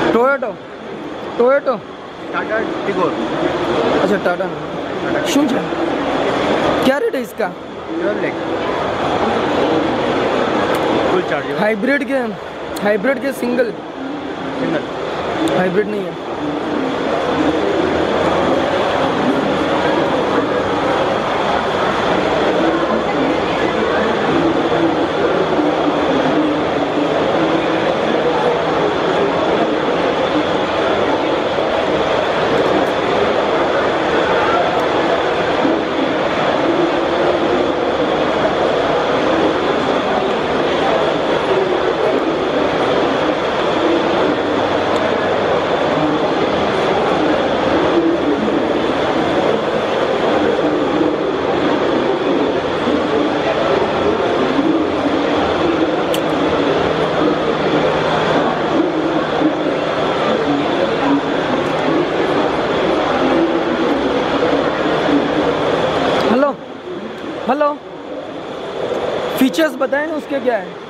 Toyota Toyota Tata Tigor. अच्छा टाटा શું છે क्या रेट है इसका? फुल चार्ज हाइब्रिड के सिंगल हाइब्रिड नहीं है। हेलो फीचर्स बताएं ना उसके क्या है?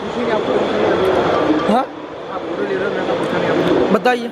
हाँ बताइए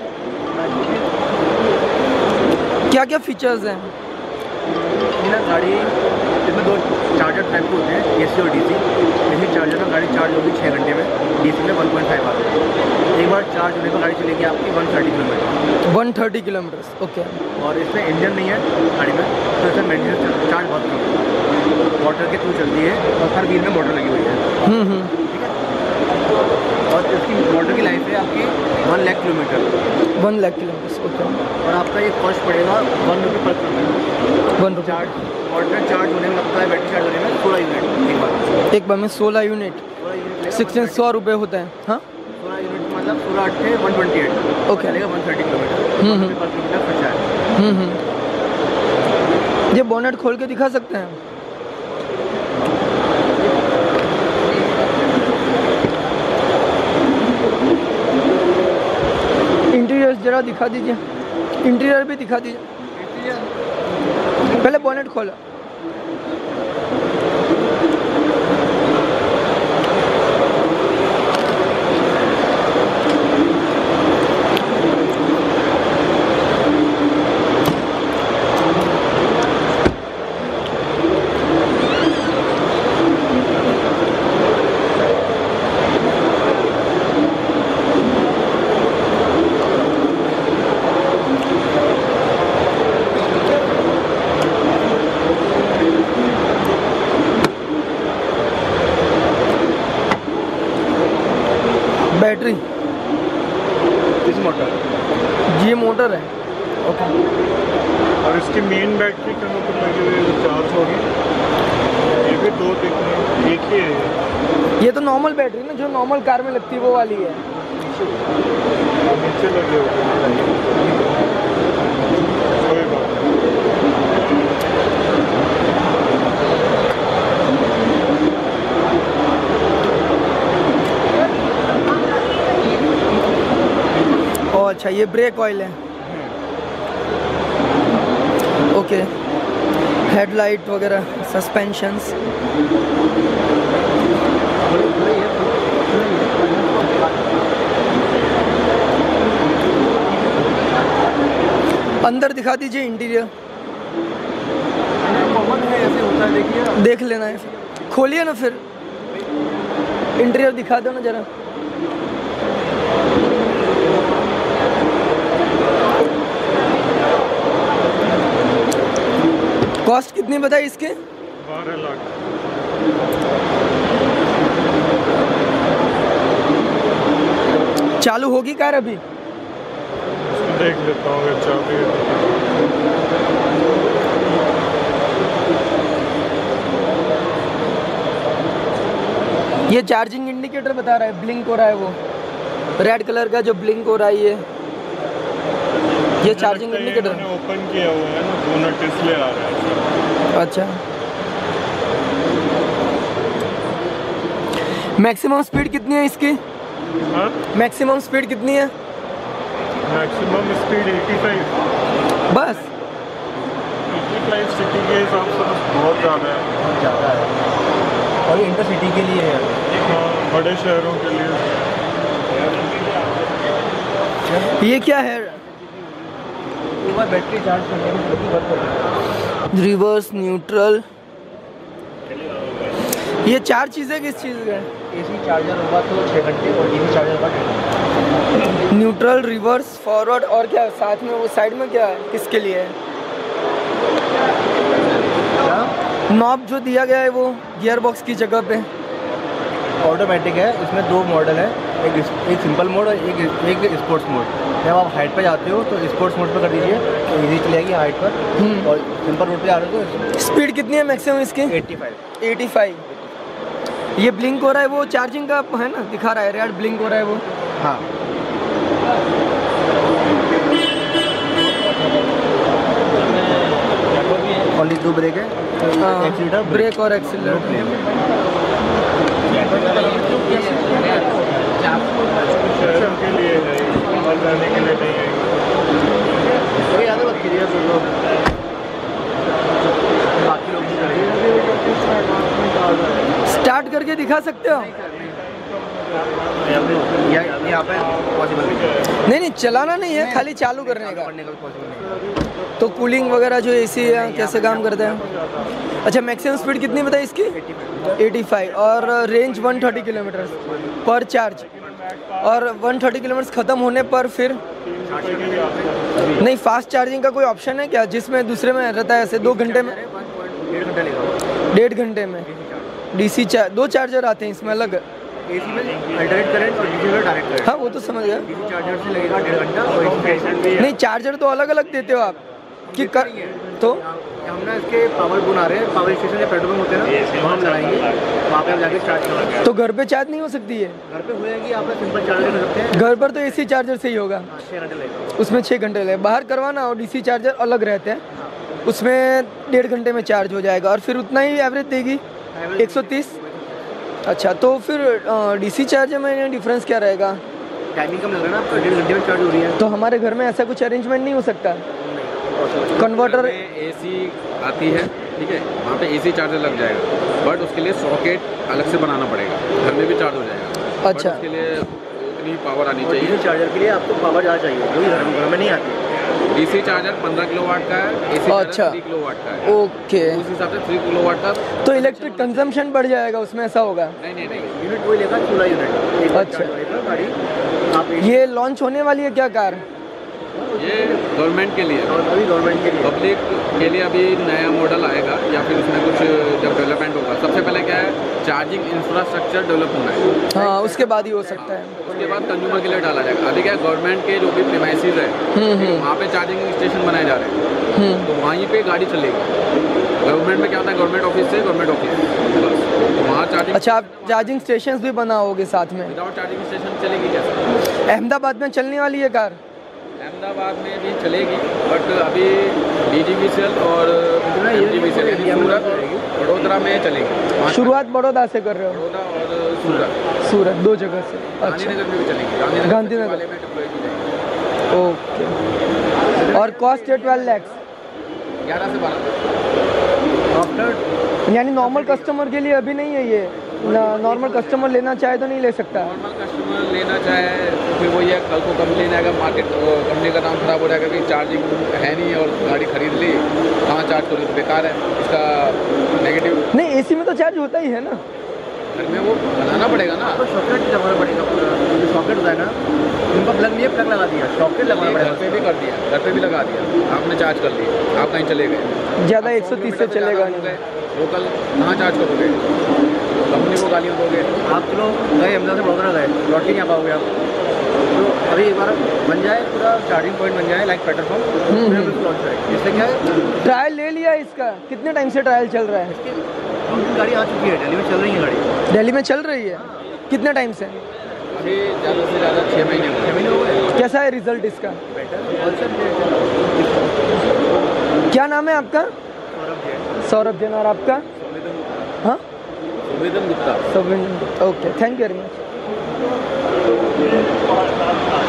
क्या क्या फीचर्स हैं? गाड़ी इसमें 2 चार्जर टाइप के होते हैं, AC और DC। AC चार्जर में गाड़ी चार्ज होगी 6 घंटे में, DC में 1.5 आवर। एक बार चार्ज होने पर गाड़ी चलेगी आपकी 130 किलोमीटर। 130 kilometre okay. और इसमें इंजन नहीं है गाड़ी में, तो इसमें मेंटेनेंस चार्ज बहुत कम है। मोटर के थ्रू चलती है और हर व्हील में मोटर लगी हुई है। ठीक है। और इसकी मोटर की लाइफ है आपकी 1 lakh kilometre. 1 lakh kilometre okay. और आपका ये कॉस्ट पड़ेगा 1 रुपये पर किलोमीटर। 1 रुपये। मोटर चार्ज होने में लगता है, बैटरी चार्ज होने में 16 यूनिट एक बार में 16 यूनिट 100 रुपये होता है। हाँ 16 यूनिट मतलब 16 8 128 ओके। चलेगा 130 किलोमीटर पर किलोमीटर खर्चा है। ये बोनेट खोल के दिखा सकते हैं? इंटीरियर जरा दिखा दीजिए, इंटीरियर भी दिखा दीजिए। पहले बोनेट खोला। बैटरी इस मोटर ये मोटर है ओके। और इसकी मेन बैटरी कहाँ पर लगी हुई है? 400 होगी। ये भी 2 दिख रही है, एक ही है ये तो नॉर्मल बैटरी ना जो नॉर्मल कार में लगती है वो वाली है। नीचे लगे हुए कोई बात नहीं। अच्छा ये ब्रेक ऑयल है ओके। हेडलाइट वगैरह सस्पेंशंस अंदर दिखा दीजिए इंटीरियर। कॉमन है ऐसे होता है, देखिए देख लेना है खोलिए ना फिर इंटीरियर दिखा दो ना जरा। कॉस्ट कितनी बताई इसके? 12 लाख। चालू होगी कार अभी? देख लेता हूँ अगर चाबी। ये चार्जिंग इंडिकेटर बता रहा है, ब्लिंक हो रहा है, वो रेड कलर का जो ब्लिंक हो रहा है ये चार्जिंग इंडिकेटर ओपन किया हुआ है ना, बोनट इसलिए आ रहा है। अच्छा मैक्सिमम स्पीड कितनी है इसकी? हाँ मैक्सिमम स्पीड कितनी है? मैक्सिमम स्पीड 85 बस। 85 सिटी के हिसाब से बहुत ज़्यादा है। और ये इंटरसिटी के लिए है। हाँ बड़े शहरों के लिए। ये क्या है? एक बार बैटरी चार्ज करने में बहुत प्रॉब्लम। रिवर्स, न्यूट्रल, ये 4 चीज़ें किस चीज़ का है? AC चार्जर होगा तो 6 घंटे और DC चार्जर होगा 10 घंटे। न्यूट्रल, रिवर्स, फॉरवर्ड और क्या साथ में वो साइड में क्या है, किसके लिए है? नॉब जो दिया गया है वो गियर बॉक्स की जगह पे ऑटोमेटिक है। इसमें 2 मॉडल है, एक सिंपल मोड और एक स्पोर्ट्स मोड। जब आप हाइट पे जाते हो तो स्पोर्ट्स मोड पे कर दीजिए तो इजी चलेगी हाइट पर, और सिंपल रोड पे आ रहे हो तो स्पीड कितनी है मैक्सिमम इसकी? 85। ये ब्लिंक हो रहा है, वो चार्जिंग का है ना, दिखा रहा है रेड ब्लिंक हो रहा है वो। हाँ, ओनली 2 ब्रेक है, एक्सीलरेटर, ब्रेक और एक्सीलरेटर। शहरों के लिए है, बाहर जाने के लिए नहीं है। कोई ज़्यादा मत कीजिए बाकी लोग स्टार्ट करके दिखा सकते हो? यहाँ पे पॉसिबल नहीं नहीं, चलाना नहीं है, खाली चालू करने का। करने का भी पॉसिबल नहीं। तो कूलिंग वगैरह जो AC है कैसे काम करता है? अच्छा, मैक्सिमम स्पीड कितनी बताई इसकी? 85 और रेंज 130 किलोमीटर पर चार्ज, और 130 किलोमीटर ख़त्म होने पर फिर नहीं, फास्ट चार्जिंग का कोई ऑप्शन है क्या जिसमें दूसरे में रहता है ऐसे 2 घंटे में? 1.5 घंटा लेगा। 1.5 घंटे में DC 2 चार्जर आते हैं इसमें अलग? AC में अल्टरनेट करंट और DC में डायरेक्ट करंट। हाँ, वो तो समझ गया। DC चार्जर से लगेगा 1.5 घंटा और AC नहीं, चार्जर तो अलग अलग देते हो आप कि कर तो? हम ना इसके पावर गुन आ रहे हैं, पावर स्टेशन या पेट्रोल पंप होते हैं ना, वहाँ हम लगाएंगे, वहाँ पे हम जाके चार्ज करेंगे। तो घर पे चार्ज नहीं हो सकती है? घर पे हो जाएगी, आप सिंपल चार्जर कर सकते हैं। घर पर तो AC चार्जर से ही होगा, 6 घंटे लगेगा। उसमें 6 घंटे लगे। बाहर करवाना और DC चार्जर अलग रहते हैं, उसमें 1.5 घंटे में चार्ज हो जाएगा और फिर उतना ही एवरेज देगी 130। अच्छा, तो फिर DC चार्जर में डिफरेंस क्या रहेगा? टाइमिंग कम लग रहा है ना, 1.5 घंटे में चार्ज हो रही है। तो हमारे घर में ऐसा कुछ अरेंजमेंट नहीं हो सकता? कन्वर्टर AC आती है, ठीक है, वहाँ पे AC चार्जर लग जाएगा, बट उसके लिए सॉकेट अलग से बनाना पड़ेगा, घर में भी चार्ज हो जाएगा। अच्छा, उसके लिए उतनी पावर आनी और चाहिए। DC चार्जर के लिए आपको पावर ज़्यादा चाहिए, जो घर में नहीं आती। DC चार्जर 15 किलोवाट का है, AC चार्जर अच्छा। 3 किलोवाट का है। ओके, उस हिसाब से 3 किलोवाट का। तो इलेक्ट्रिक कंजम्पशन बढ़ जाएगा उसमें, ऐसा होगा? नहीं नहीं नहीं, यूनिट वही लेगा, 16 यूनिट। अच्छा। गाड़ी आप ये लॉन्च होने वाली है क्या कार? ये गवर्नमेंट के लिए, अभी गवर्नमेंट के लिए, पब्लिक के लिए अभी नया मॉडल आएगा या फिर उसमें कुछ जब डेवलपमेंट होगा। सबसे पहले क्या है, चार्जिंग इंफ्रास्ट्रक्चर डेवलप होना है, हाँ, उसके बाद ही हो सकता है। उसके बाद कंज्यूमर के लिए डाला जाएगा। अभी क्या है, गवर्नमेंट के जो भी प्रीमाइसेस है वहाँ पे चार्जिंग स्टेशन बनाए जा रहे हैं, तो वहीं पे गाड़ी चलेगी। गवर्नमेंट में क्या होता है, गवर्नमेंट ऑफिस से गवर्नमेंट ऑफिस बस, तो वहाँ चार्जिंग। अच्छा, आप चार्जिंग स्टेशन भी बनाओगे साथ में? विदाउट चार्जिंग स्टेशन चलेगी कैसे? अहमदाबाद में चलने वाली है कार? अहमदाबाद में भी चलेगी, बट अभी DGVCL और MGVCL यानी सूरत वडोदरा में चलेगी। शुरुआत बड़ौदा से कर रहे हो? बड़ौदा और सूरत, सूरत 2 जगह से। अच्छा, गांधीनगर में भी चलेगी। गांधीनगर वाले में डिप्लॉय की जाएगी। ओके, और कॉस्ट है 12 लाख? 11 से 12 आफ्टर यानी नॉर्मल कस्टमर के लिए अभी नहीं है ये? नॉर्मल कस्टमर लेना चाहे तो नहीं ले सकता? नॉर्मल कस्टमर लेना चाहे तो फिर वही है, कल को कंप्लेन आएगा, मार्केट कंपनी का नाम खराब हो जाएगा कि चार्जिंग है नहीं और गाड़ी खरीद ली, कहाँ चार्ज करो, तो बेकार है, इसका नेगेटिव। नहीं, AC में तो चार्ज होता ही है ना? घर में वो बनाना पड़ेगा ना। तो सॉकेट लगाना पड़ेगा पूरा, जो सॉकेट होता है ना, उनका प्लग नहीं है, प्लग लगा दिया, सॉकेट लगाना घर पे पड़ेगा। भी कर दिया, घर पे भी लगा दिया, आपने चार्ज कर लिया, आप कहीं चले गए, ज़्यादा 130 से चलेगा नहीं। लोकल कहाँ चार्ज करोगे, कंपनी को गालियाँ दोगे। आप चलो गए अहमदाबाद से बड़ौदा गए, लौट के नहीं आ पाओगे आप। तो अभी एक बार बन जाए पूरा चार्जिंग पॉइंट बन जाए लाइक पेट्रोल पंप, फिर लॉन्च करें। इससे क्या है, ट्रायल ले लिया इसका? कितने टाइम से ट्रायल चल रहा है? इसकी गाड़ी आ चुकी है, दिल्ली में चल रही है गाड़ी। दिल्ली में चल रही है? कितने टाइम से? अभी ज़्यादा से ज़्यादा 6 महीने हुए। 6 महीने हो गए। कैसा है रिजल्ट इसका? Better also. क्या नाम है आपका? सौरभ जैन। सौरभ जैन। और आपका? हाँ, Suvedan Gupta. Okay, thank you very much.